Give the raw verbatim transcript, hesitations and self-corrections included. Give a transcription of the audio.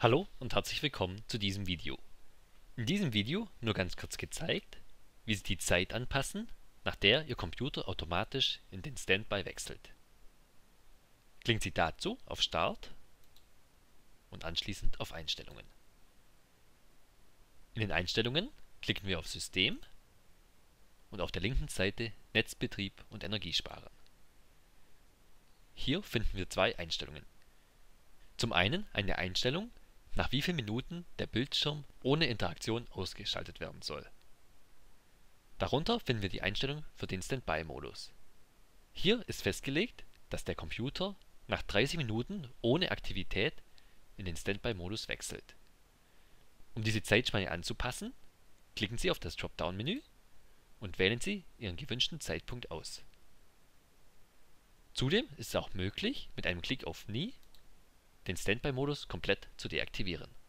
Hallo und herzlich willkommen zu diesem Video. In diesem Video nur ganz kurz gezeigt, wie Sie die Zeit anpassen, nach der Ihr Computer automatisch in den Standby wechselt. Klicken Sie dazu auf Start und anschließend auf Einstellungen. In den Einstellungen klicken wir auf System und auf der linken Seite Netzbetrieb und Energiesparen. Hier finden wir zwei Einstellungen. Zum einen eine Einstellung, nach wie vielen Minuten der Bildschirm ohne Interaktion ausgeschaltet werden soll. Darunter finden wir die Einstellung für den Standby-Modus. Hier ist festgelegt, dass der Computer nach dreißig Minuten ohne Aktivität in den Standby-Modus wechselt. Um diese Zeitspanne anzupassen, klicken Sie auf das Dropdown-Menü und wählen Sie Ihren gewünschten Zeitpunkt aus. Zudem ist es auch möglich, mit einem Klick auf Nie den Standby-Modus komplett zu deaktivieren.